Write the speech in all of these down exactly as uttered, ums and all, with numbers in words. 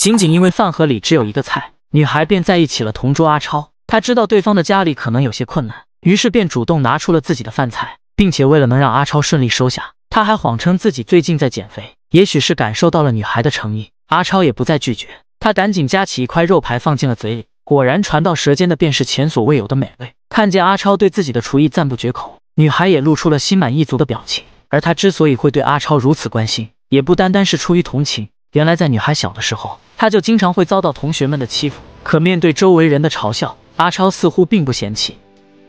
仅仅因为饭盒里只有一个菜，女孩便在意起了同桌阿超。她知道对方的家里可能有些困难，于是便主动拿出了自己的饭菜，并且为了能让阿超顺利收下，她还谎称自己最近在减肥。也许是感受到了女孩的诚意，阿超也不再拒绝，他赶紧夹起一块肉排放进了嘴里，果然传到舌尖的便是前所未有的美味。看见阿超对自己的厨艺赞不绝口，女孩也露出了心满意足的表情。而她之所以会对阿超如此关心，也不单单是出于同情。原来在女孩小的时候，她就经常会遭到同学们的欺负，可面对周围人的嘲笑，阿超似乎并不嫌弃。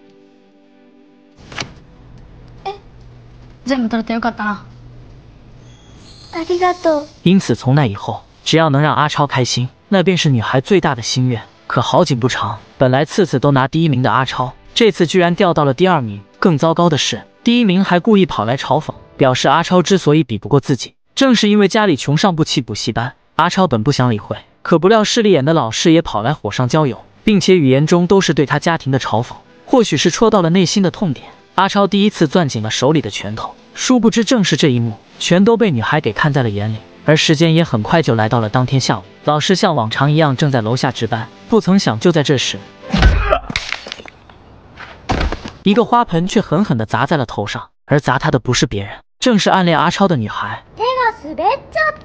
え、全部取れてよかったな。ありがとう。 因此从那以后，只要能让阿超开心，那便是女孩最大的心愿。可好景不长，本来次次都拿第一名的阿超，这次居然掉到了第二名。更糟糕的是，第一名还故意跑来嘲讽，表示阿超之所以比不过自己，正是因为家里穷上不起补习班。阿超本不想理会，可不料势利眼的老师也跑来火上浇油，并且语言中都是对他家庭的嘲讽。或许是戳到了内心的痛点，阿超第一次攥紧了手里的拳头。殊不知正是这一幕，全都被女孩给看在了眼里。而时间也很快就来到了当天下午，老师像往常一样正在楼下值班，不曾想就在这时，一个花盆却狠狠地砸在了头上，而砸他的不是别人，正是暗恋阿超的女孩。 手が滑っちゃった。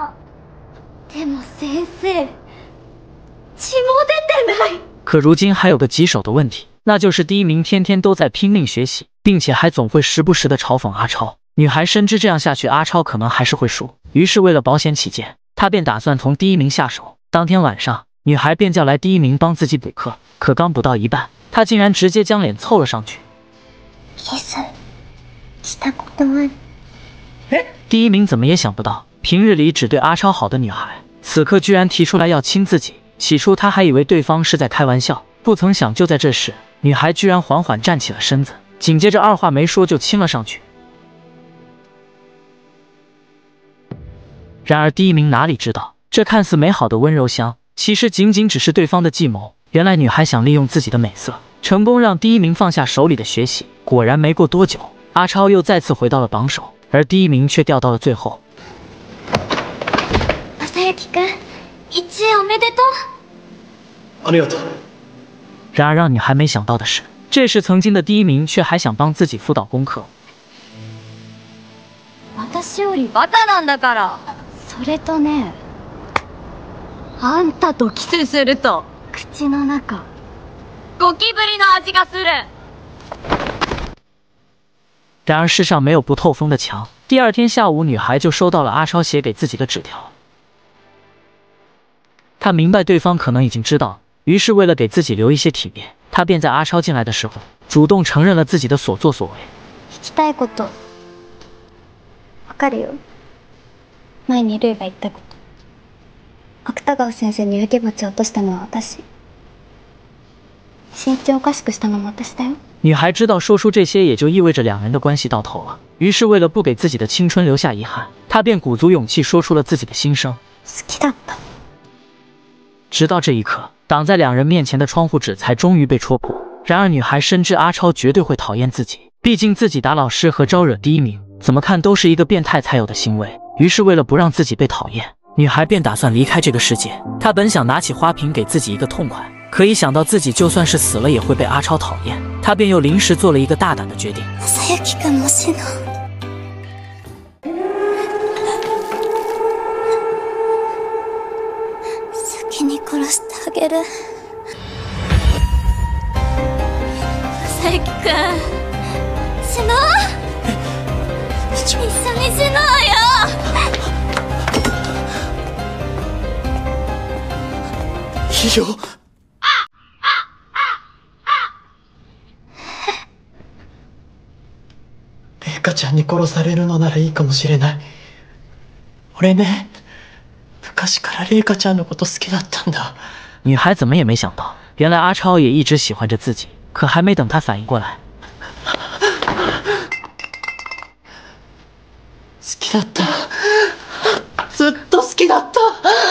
でも先生、血も出てない。 可如今还有个棘手的问题，那就是第一名天天都在拼命学习，并且还总会时不时的嘲讽阿超。女孩深知这样下去阿超可能还是会输，于是为了保险起见，她便打算從第一名下手。当天晚上，女孩便叫来第一名帮自己补课，可刚补到一半，她竟然直接将脸凑了上去。 キスしたことある。 第一名怎么也想不到，平日里只对阿超好的女孩，此刻居然提出来要亲自己。起初他还以为对方是在开玩笑，不曾想就在这时，女孩居然缓缓站起了身子，紧接着二话没说就亲了上去。然而第一名哪里知道，这看似美好的温柔乡，其实仅仅只是对方的计谋。原来女孩想利用自己的美色，成功让第一名放下手里的学习。果然没过多久，阿超又再次回到了榜首，而第一名却掉到了最后。 正幸くん、一位おめでとう。 ありがとう。 然而让女孩没想到的是，这时曾经的第一名却还想帮自己辅导功课。 私よりバカなんだから。それとね、あんたとキスすると口の中ゴキブリの味がする。 然而世上没有不透风的墙，第二天下午，女孩就收到了阿超写给自己的纸条。她明白对方可能已经知道，于是为了给自己留一些体面，她便在阿超进来的时候，主动承认了自己的所作所为。 聞きたいこと、わかるよ。前にルイが言ったこと。芥川先生に受け鉢を落としたのは私。身長おかしくしたのも私だよ。 女孩知道说出这些也就意味着两人的关系到头了，于是为了不给自己的青春留下遗憾，她便鼓足勇气说出了自己的心声。 好きだった。 直到这一刻，挡在两人面前的窗户纸才终于被戳破。然而女孩深知阿超绝对会讨厌自己，毕竟自己打老师和招惹第一名，怎么看都是一个变态才有的行为。于是为了不让自己被讨厌，女孩便打算离开这个世界。她本想拿起花瓶给自己一个痛快，可一想到自己就算是死了也会被阿超讨厌，她便又临时做了一个大胆的决定。 正幸くんもしの。先に殺してあげる。正幸くん、死のう。一緒に死のうよ。 いいよ。麗華ちゃんに殺されるのならいいかもしれない。俺ね、昔から麗華ちゃんのこと好きだったんだ。 女孩怎么也没想到，原来阿超也一直喜欢着自己。可还没等她反应过来， 好きだった。ずっと好きだった。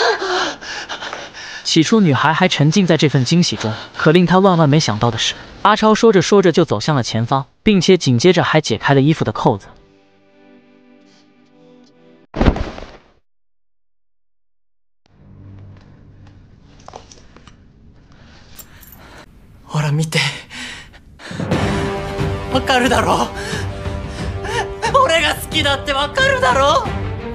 起初女孩还沉浸在这份惊喜中，可令她万万没想到的是，阿超说着说着就走向了前方，并且紧接着还解开了衣服的扣子。 見てわかるだろ。俺が好きだってわかるだろ。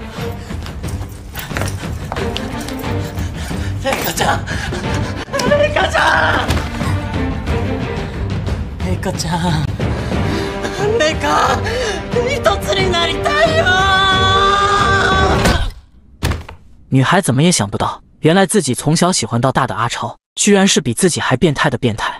レイカちゃん、レイカちゃん、レイカちゃん、レイカ、一つになりたいよ。 女孩怎么也想不到，原来自己从小喜欢到大的阿超，居然是比自己还变态的变态。